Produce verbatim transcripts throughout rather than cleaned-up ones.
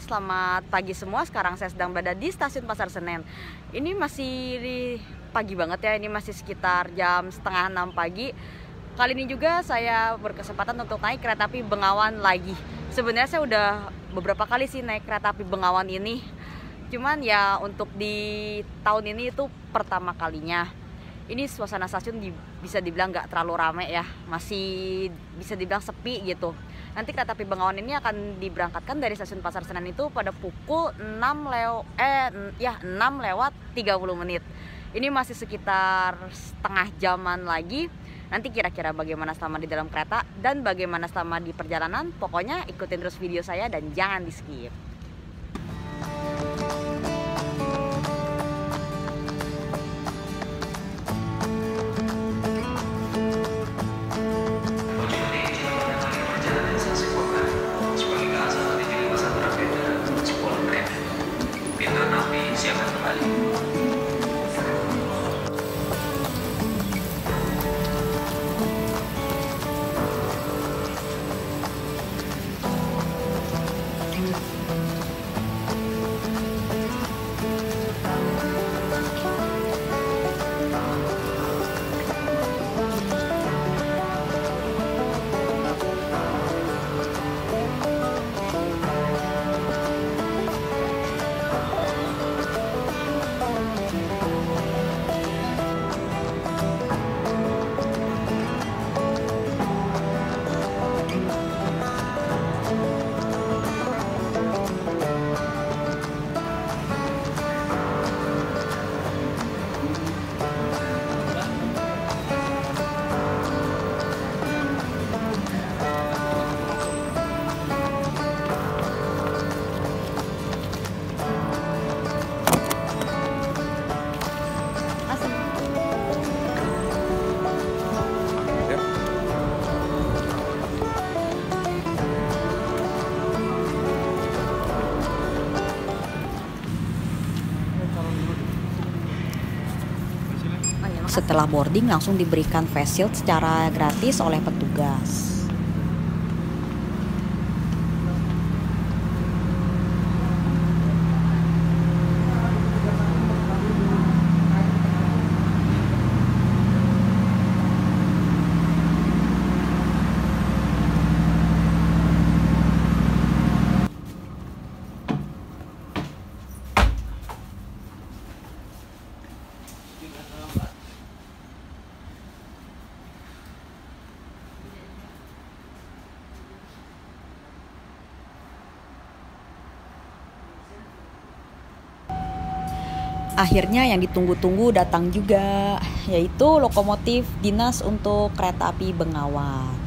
selamat pagi semua. Sekarang saya sedang berada di stasiun Pasar Senen. Ini masih pagi banget ya, ini masih sekitar jam setengah enam pagi. Kali ini juga saya berkesempatan untuk naik kereta api Bengawan lagi. Sebenarnya saya udah beberapa kali sih naik kereta api Bengawan ini. Cuman ya untuk di tahun ini itu pertama kalinya. Ini suasana stasiun di, bisa dibilang nggak terlalu ramai ya, masih bisa dibilang sepi gitu. Nanti kereta api Bengawan ini akan diberangkatkan dari stasiun Pasar Senen itu pada pukul enam lew eh ya enam lewat tiga puluh menit. Ini masih sekitar setengah jaman lagi. Nanti kira-kira bagaimana selama di dalam kereta dan bagaimana selama di perjalanan, pokoknya ikutin terus video saya dan jangan di skip. Setelah boarding langsung diberikan face shield secara gratis oleh petugas. Akhirnya yang ditunggu-tunggu datang juga, yaitu lokomotif dinas untuk kereta api Bengawan.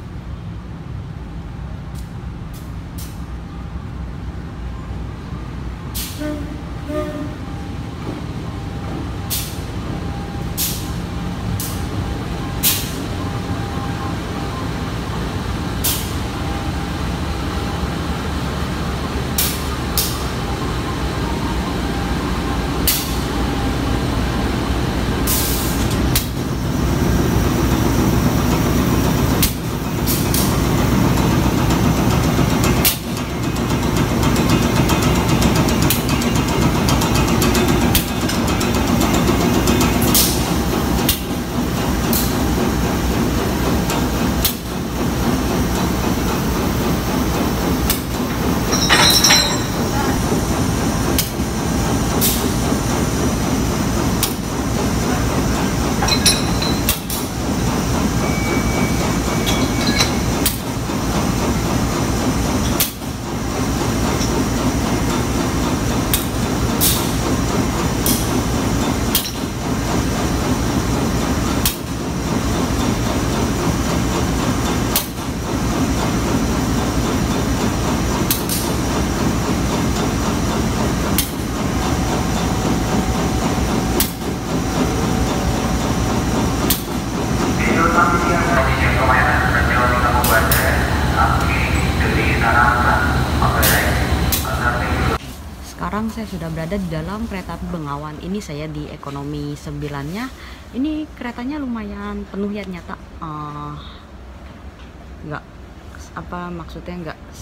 Sekarang saya sudah berada di dalam kereta api Bengawan. Ini saya di ekonomi sembilan-nya. Ini keretanya lumayan penuh ya ternyata. Uh, nggak apa maksudnya nggak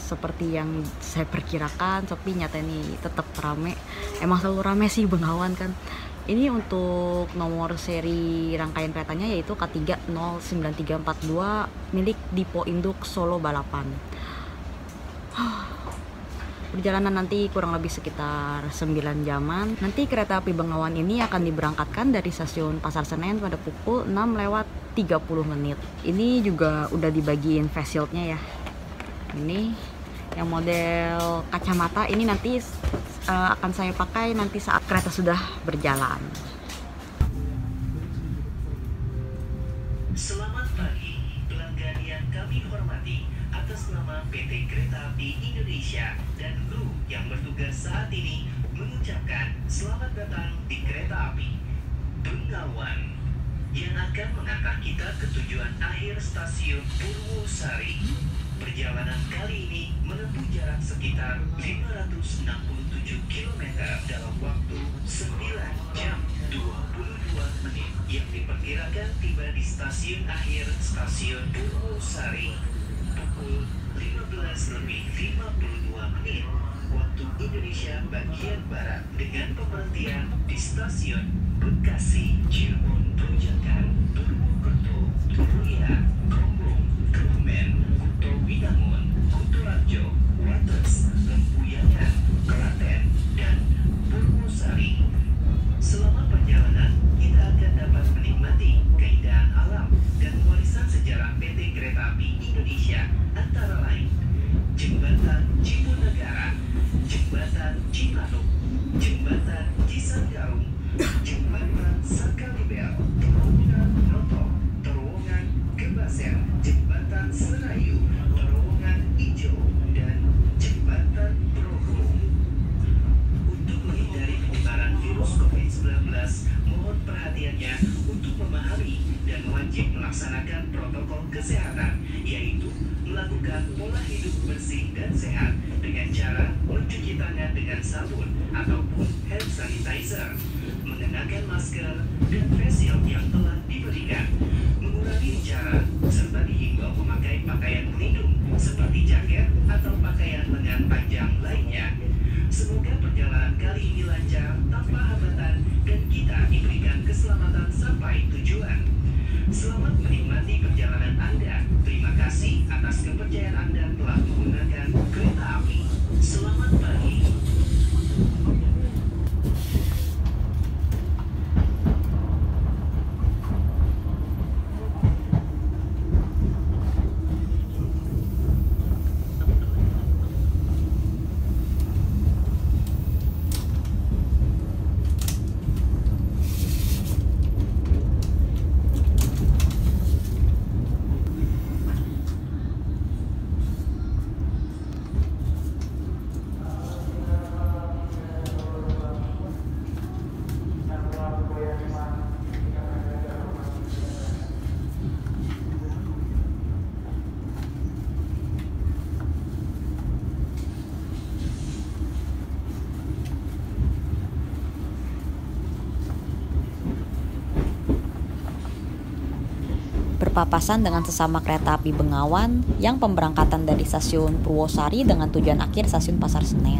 seperti yang saya perkirakan, tapi nyata ini tetap rame. Emang selalu rame sih Bengawan kan. Ini untuk nomor seri rangkaian keretanya yaitu K tiga nol sembilan tiga empat dua milik Dipo Induk Solo Balapan. Perjalanan nanti kurang lebih sekitar sembilan jaman. Nanti kereta api Bengawan ini akan diberangkatkan dari stasiun Pasar Senen pada pukul enam lewat tiga puluh menit. Ini juga udah dibagiin face shieldnya ya. Ini yang model kacamata ini nanti uh, akan saya pakai nanti saat kereta sudah berjalan. Selamat pagi, pelanggan yang kami hormati. Atas nama P T Kereta Api Indonesia dan kru yang bertugas saat ini mengucapkan selamat datang di kereta api Bengawan yang akan mengantar kita ke tujuan akhir stasiun Purwosari. Perjalanan kali ini menempuh jarak sekitar lima ratus enam puluh tujuh kilometer dalam waktu sembilan jam dua puluh dua menit yang diperkirakan tiba di stasiun akhir stasiun Purwosari pukul lima belas lebih lima puluh dua menit waktu Indonesia bagian Barat dengan pemberhentian di stasiun Bekasi, Cirebon, Tunjakan, Purwokerto, Turuya, Gombong, Kebumen, Kuto Binangun, Kutoarjo, Wates, Lempuyangan, Klaten, dan Purwosari. Selama perjalanan, kita akan dapat menikmati keindahan alam dan warisan sejarah P T Kereta Api Indonesia antara lain Jembatan Cipunegara, Jembatan Cimanuk, Jembatan Cisanggarung, Jembatan Sakalibel, Terowongan Noto, Terowongan Gebaser, Jembatan Serayu, Terowongan Ijo, dan Jembatan Brogo. Untuk menghindari penyebaran virus covid sembilan belas, mohon perhatiannya untuk memahami dan wajib melaksanakan protokol kesehatan, yaitu melakukan pola hidup bersih dan sehat dengan cara mencuci tangan dengan sabun ataupun hand sanitizer, mengenakan masker dan face shield yang telah diberikan, mengurangi jarak, serta dihimbau memakai pakaian pelindung seperti jaket atau pakaian lengan panjang lainnya. Semoga perjalanan kali ini lancar tanpa hambatan dan kita diberikan keselamatan sampai tujuan. Selamat menikmati perjalanan Anda. Terima kasih atas kepercayaan Anda telah menggunakan kereta api. Selamat pagi. Berpapasan dengan sesama kereta api Bengawan yang pemberangkatan dari stasiun Purwosari dengan tujuan akhir stasiun Pasar Senen.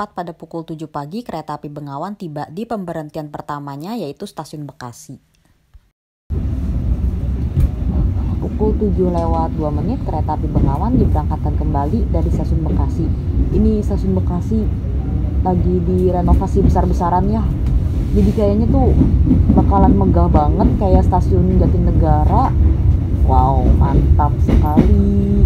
tepat pada pukul tujuh pagi kereta api Bengawan tiba di pemberhentian pertamanya yaitu stasiun Bekasi. Pukul tujuh lewat dua menit kereta api Bengawan diberangkatkan kembali dari stasiun Bekasi. Ini stasiun Bekasi lagi direnovasi besar-besaran ya. Jadi kayaknya tuh bakalan megah banget kayak stasiun Jatinegara. Wow, mantap sekali.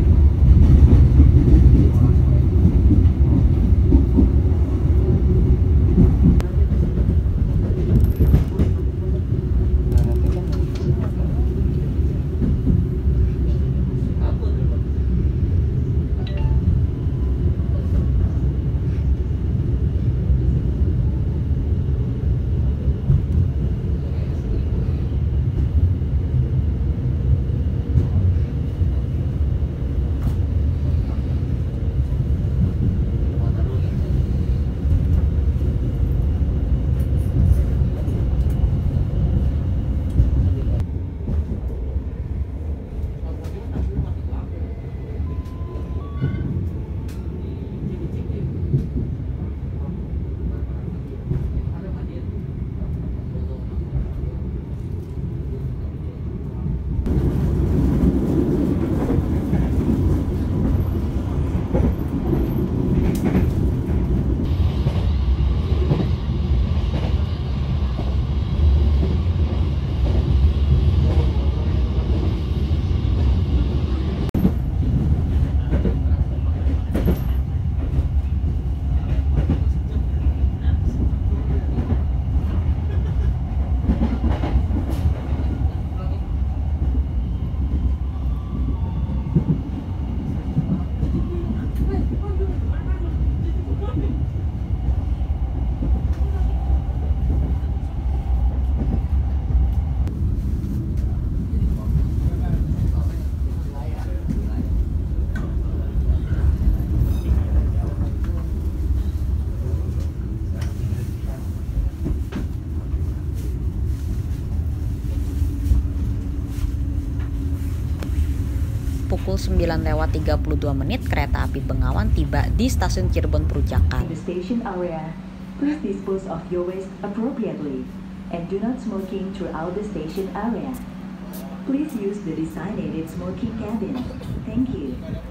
Pukul sembilan lewat tiga puluh dua menit kereta api Bengawan tiba di stasiun Cirebon Perujakan. In the station area, please dispose of your waste appropriately and do not smoking throughout the station area. Please use the designated smoking cabin. Thank you.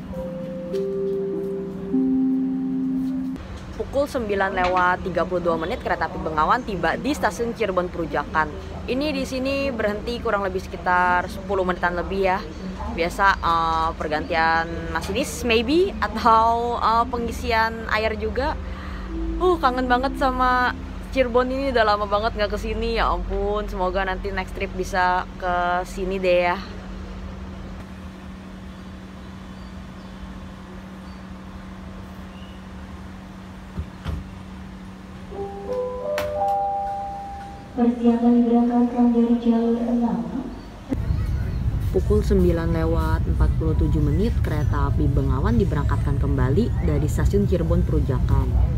Pukul sembilan lewat tiga puluh dua menit kereta api Bengawan tiba di stasiun Cirebon Perujakan. Ini di sini berhenti kurang lebih sekitar sepuluh menitan lebih ya. Biasa uh, pergantian masinis maybe atau uh, pengisian air juga. Uh kangen banget sama Cirebon ini, udah lama banget nggak kesini, ya ampun. Semoga nanti next trip bisa ke sini deh ya. Persiapan diberangkatkan dari jalur enam. Pukul sembilan lewat empat puluh tujuh menit kereta api Bengawan diberangkatkan kembali dari stasiun Cirebon Perujakan.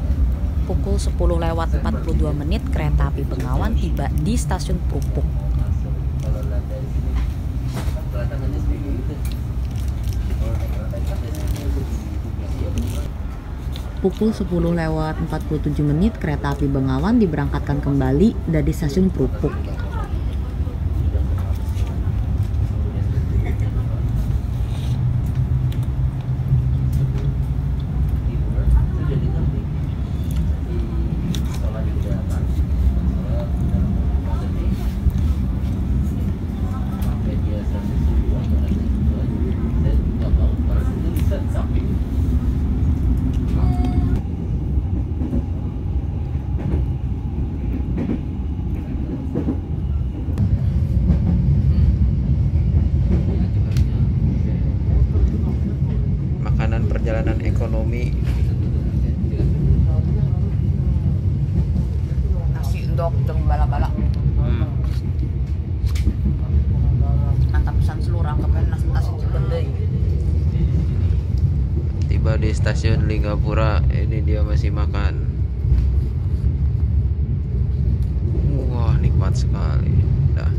sepuluh lewat empat puluh dua menit kereta api Bengawan tiba di stasiun Prupuk. Pukul sepuluh lewat empat puluh tujuh menit kereta api Bengawan diberangkatkan kembali dari stasiun Prupuk. Perjalanan ekonomi. Nasi uduk jeung bala-bala. Hmm. Mantap pesan seluruh kemen nasi nasi Cigendey. Tiba di stasiun Linggapura, ini dia masih makan. Wah, nikmat sekali. Dah.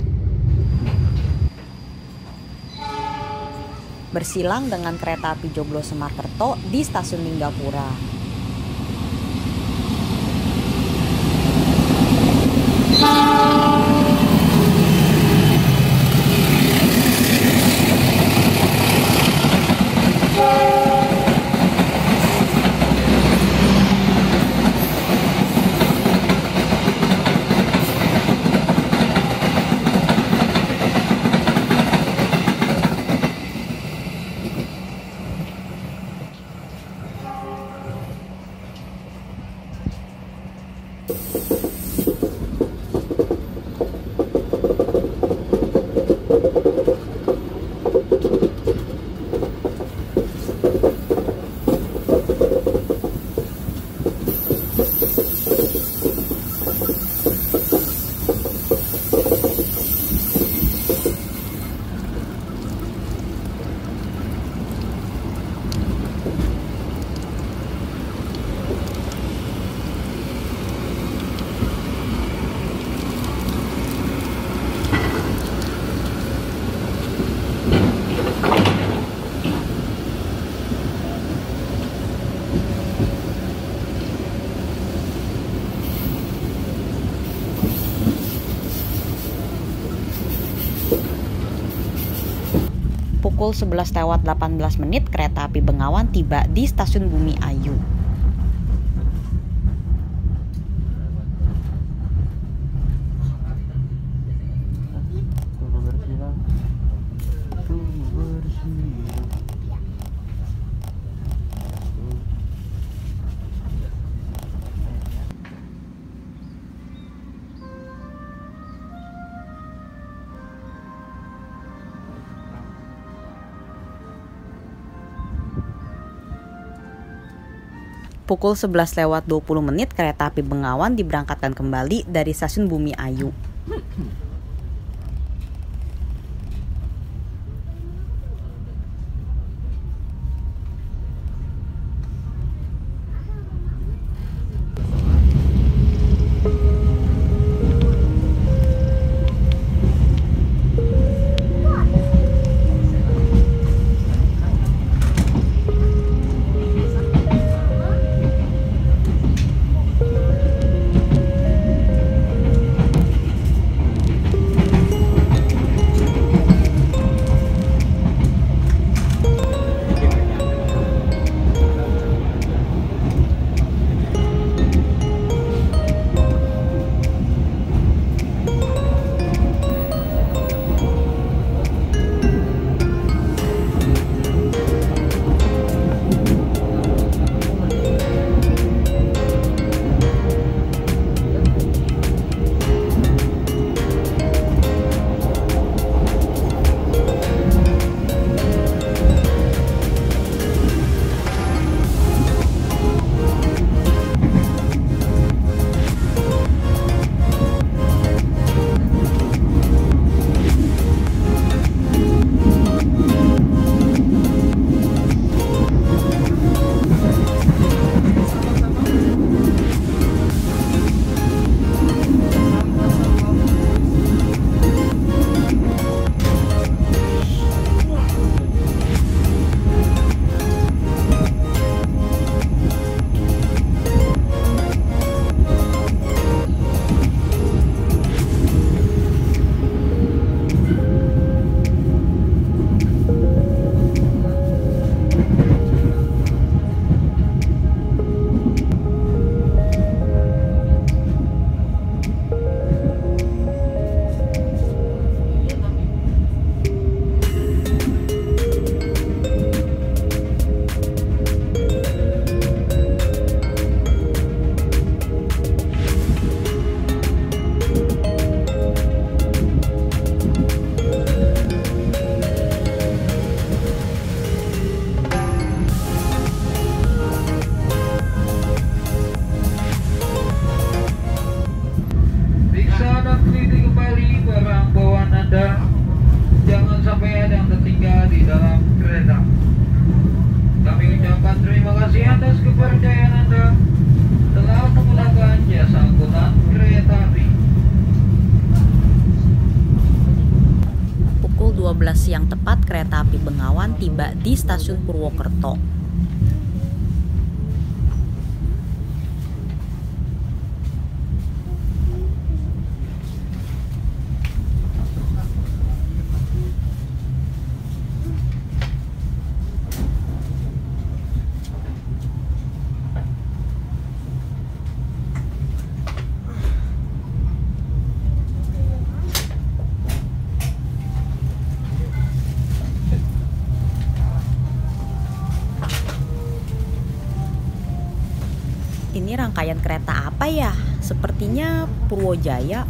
Bersilang dengan kereta api Joglo Semarkerto di stasiun Linggapura. Pukul sebelas lewat delapan belas menit kereta api Bengawan tiba di stasiun Bumi Ayu. Pukul sebelas lewat dua puluh menit kereta api Bengawan diberangkatkan kembali dari stasiun Bumi Ayu. kasih atas kepercayaan Anda telah menggunakan jasa angkutan kereta api. Pukul dua belas siang tepat, kereta api Bengawan tiba di stasiun Purwokerto. Ini rangkaian kereta apa ya? Sepertinya Purwojaya.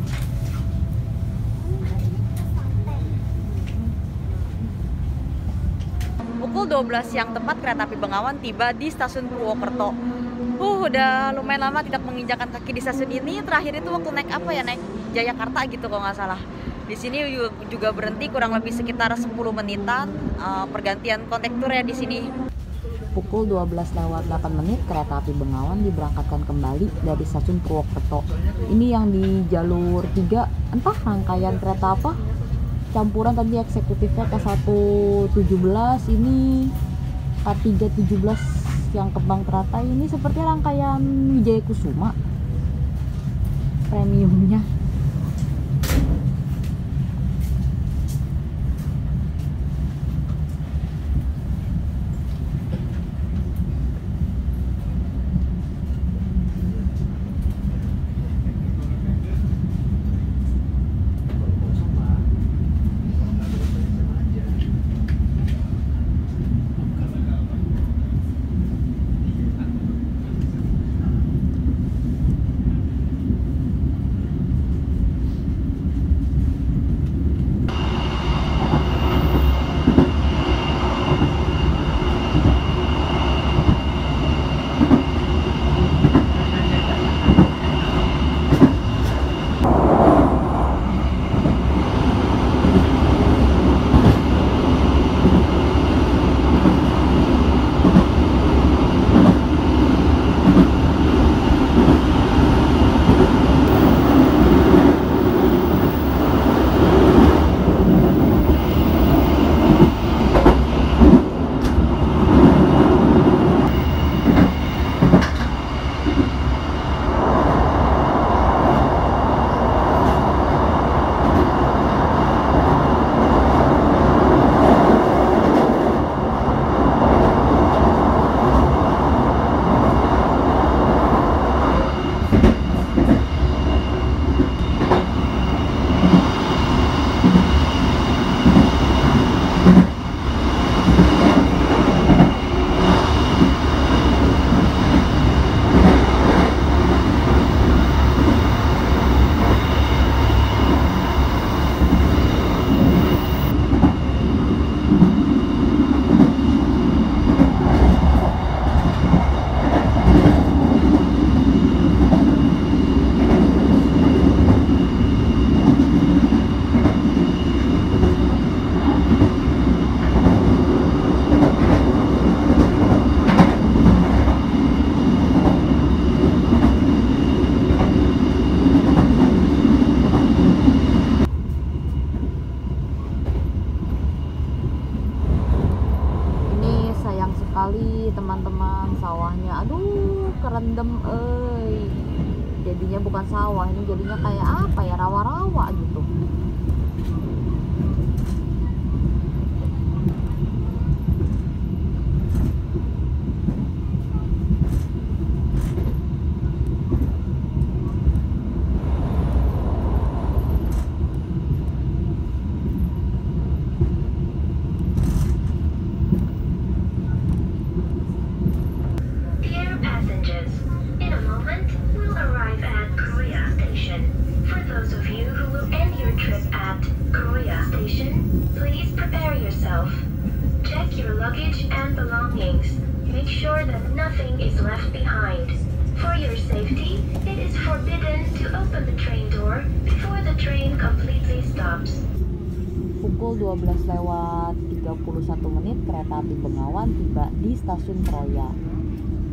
Pukul dua belas siang tepat kereta api Bengawan tiba di stasiun Purwokerto. Uh, udah lumayan lama tidak menginjakan kaki di stasiun ini. Terakhir itu waktu naik apa ya? Naik Jayakarta gitu kalau nggak salah. Di sini juga berhenti kurang lebih sekitar sepuluh menitan. Uh, pergantian kondektur ya di sini. Pukul dua belas lewat delapan menit, kereta api Bengawan diberangkatkan kembali dari stasiun Purwokerto. Ini yang di jalur tiga, entah rangkaian kereta apa. Campuran tadi eksekutifnya K satu tujuh belas, ini K tiga tujuh belas yang Kembang Teratai. Ini seperti rangkaian Wijaya Kusuma premiumnya. Teman-teman, sawahnya aduh kerendam euy. Jadinya bukan sawah, ini jadinya kayak apa ya, rawa-rawa gitu. luggage and belongings. Make sure that nothing is left behind. For your safety, it is forbidden to open the train door before the train completely stops. Pukul dua belas lewat tiga puluh satu menit, kereta api Bengawan tiba di stasiun Troya.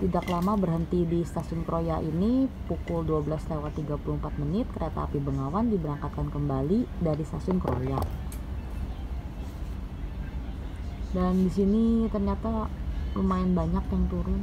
tidak lama berhenti di stasiun Kroya ini. Pukul dua belas lewat tiga puluh empat menit kereta api Bengawan diberangkatkan kembali dari stasiun Kroya. Dan di sini ternyata lumayan banyak yang turun.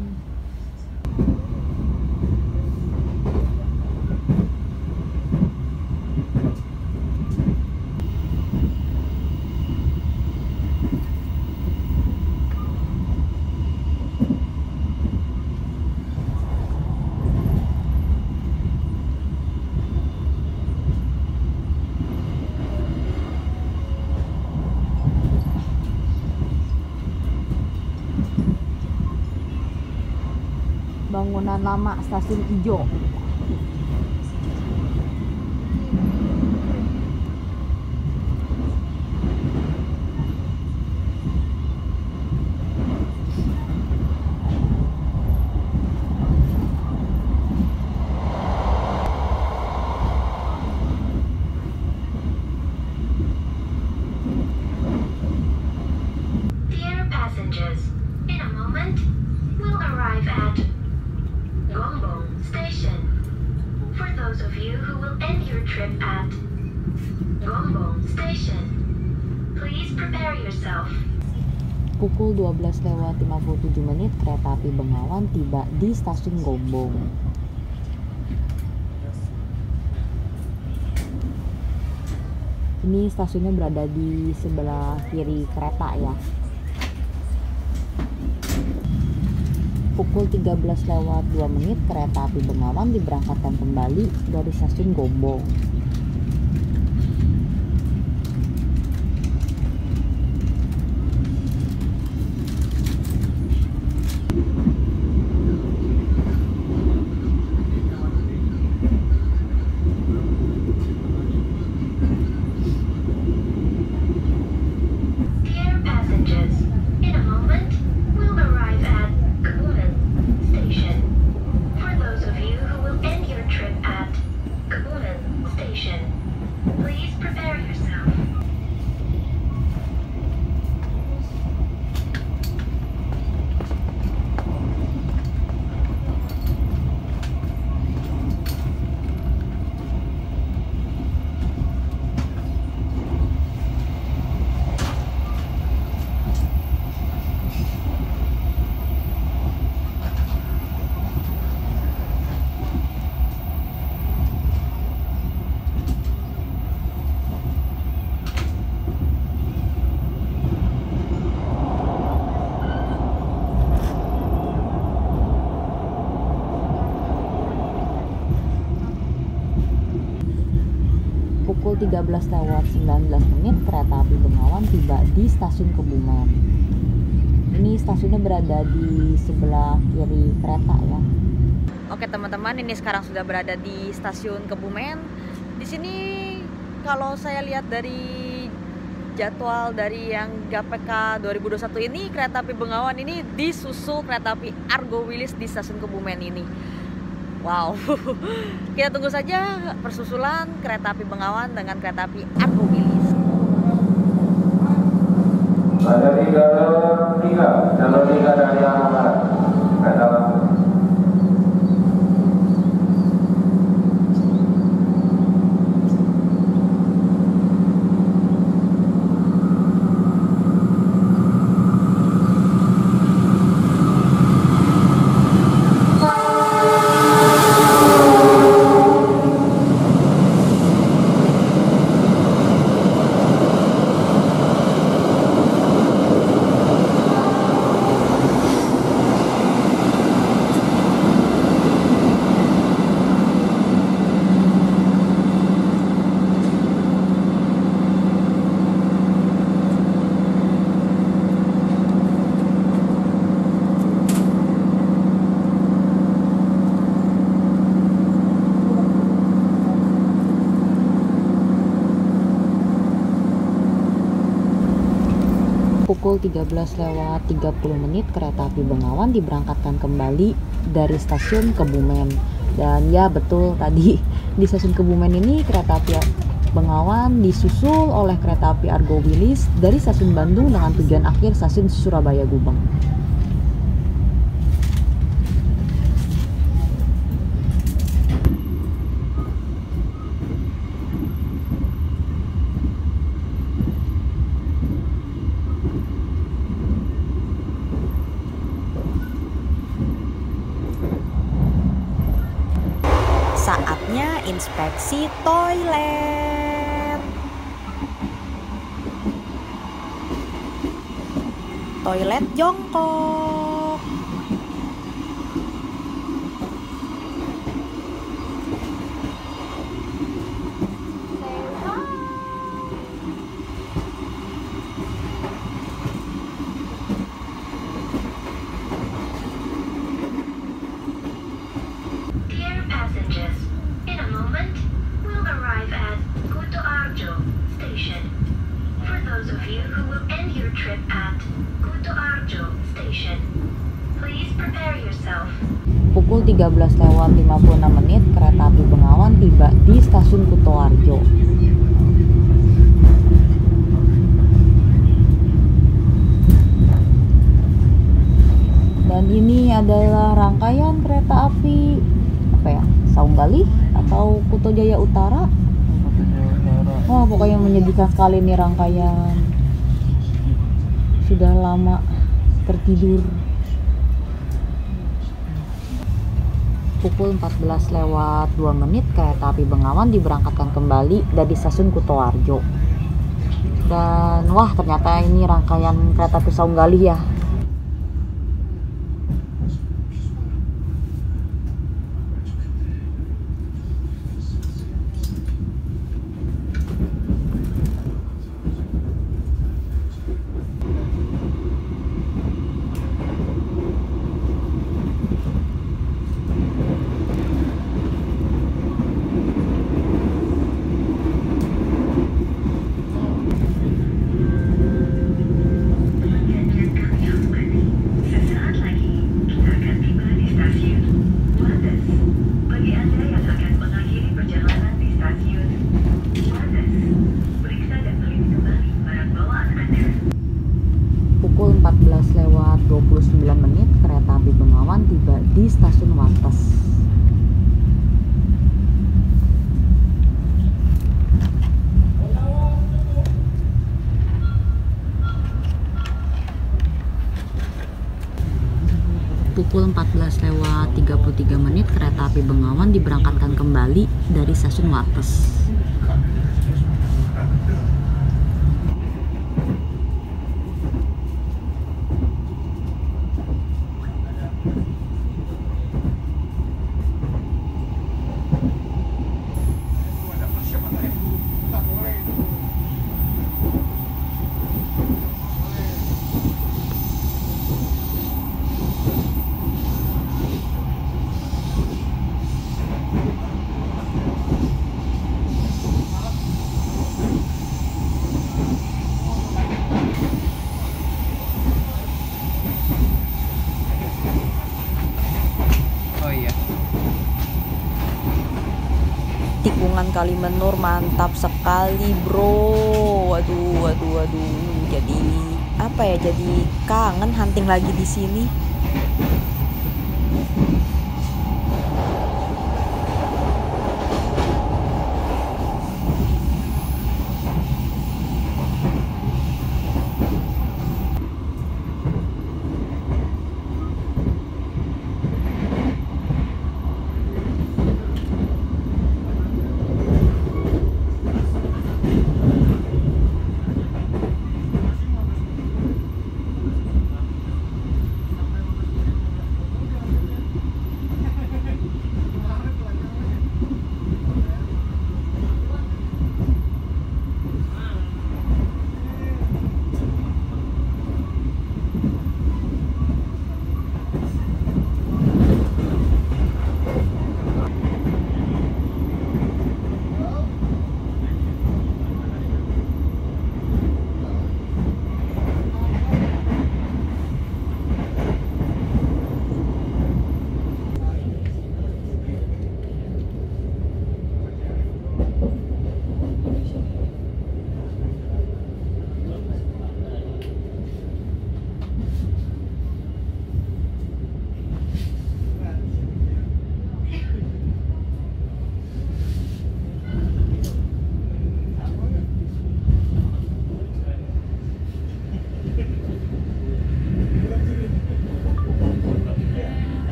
Bangunan lama stasiun Ijo. Dear passengers, in a moment, we'll arrive at Gombong Station. For those of you who will end your trip at Gombong Station, please prepare yourself. Pukul dua belas lewat lima puluh tujuh menit kereta api Bengawan tiba di stasiun Gombong. Ini stasiunnya berada di sebelah kiri kereta ya. Pukul tiga belas lewat dua menit kereta api Bengawan diberangkatkan kembali dari stasiun Gombong. Dear passengers, in a moment, we'll arrive at Kebumen Station. For those of you who will end your trip at Kebumen Station, please prepare yourself. Pukul tiga belas lewat sembilan belas menit kereta api Bengawan tiba di stasiun Kebumen. Ini stasiunnya berada di sebelah kiri kereta ya. Oke teman-teman, ini sekarang sudah berada di stasiun Kebumen. Di sini kalau saya lihat dari jadwal dari yang G P K dua ribu dua puluh satu ini, kereta api Bengawan ini disusul kereta api Argo Wilis di stasiun Kebumen ini. Wow, kita tunggu saja persusulan kereta api Bengawan dengan kereta api Argo Wilis. Ada di jalur tiga, jalur tiga dari arah barat. Kereta langsung. Pukul tiga belas lewat tiga puluh menit kereta api Bengawan diberangkatkan kembali dari stasiun Kebumen. Dan ya betul, tadi di stasiun Kebumen ini kereta api Bengawan disusul oleh kereta api Argo Wilis dari stasiun Bandung dengan tujuan akhir stasiun Surabaya Gubeng. Saatnya inspeksi toilet. Toilet jongkok. Dear passengers, in a moment, we'll arrive at Kuto Arjo Station. For those of you who will end your trip at Kuto Arjo Station, please prepare yourself. Pukul tiga belas lewat lima puluh enam menit, kereta api Bengawan tiba di stasiun Kutoarjo. Dan ini adalah rangkaian kereta api apa ya? Saunggalih atau Kuto Jaya Utara. Wah, pokoknya menyedihkan sekali nih rangkaian. Sudah lama tertidur. Pukul empat belas lewat dua menit, kereta api Bengawan diberangkatkan kembali dari stasiun Kutoarjo. Dan wah, ternyata ini rangkaian kereta api Saunggalih ya. Sesaat lagi, kita akan tiba di stasiun Wates. Bagi Anda yang akan mengakhiri perjalanan di stasiun Wates, periksa dan teliti kembali barang bawaan Anda. Pukul empat belas lewat dua puluh sembilan menit, kereta api Bengawan tiba di stasiun Wates. Pukul empat belas lewat tiga puluh tiga menit, kereta api Bengawan diberangkatkan kembali dari stasiun Wates. Oh iya. Tikungan Kalimenur mantap sekali bro. Waduh, waduh, waduh. Jadi apa ya? Jadi kangen hunting lagi di sini.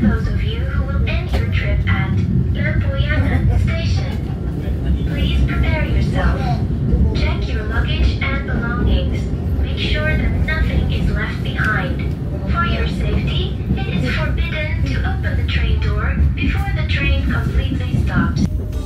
those of you who will end your trip at Lempuyangan Station. Please prepare yourself. Check your luggage and belongings. Make sure that nothing is left behind. For your safety, it is forbidden to open the train door before the train completely stops.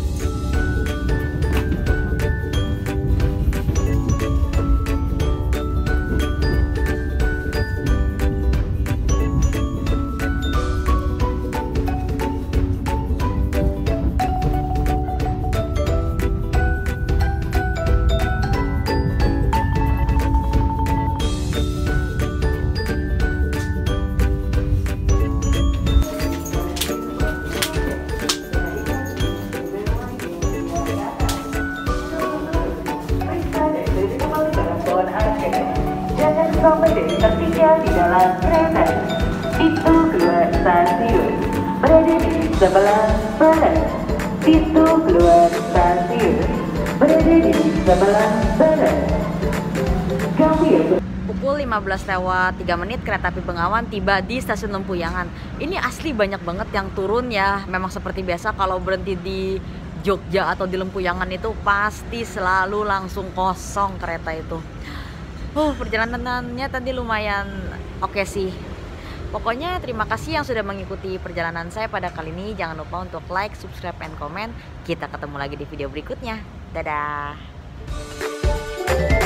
Jangan sampai dari tertinggal di dalam kereta. Itu keluar stasiun. Berada di sebelah barat. Itu keluar stasiun. Berada di sebelah barat. Kami Pukul lima belas lewat tiga menit kereta api Bengawan tiba di stasiun Lempuyangan. Ini asli banyak banget yang turun ya. Memang seperti biasa kalau berhenti di Jogja atau di Lempuyangan itu pasti selalu langsung kosong kereta itu. Uh, perjalanannya tadi lumayan oke sih. Pokoknya terima kasih yang sudah mengikuti perjalanan saya pada kali ini. Jangan lupa untuk like, subscribe, and komen. Kita ketemu lagi di video berikutnya. Dadah.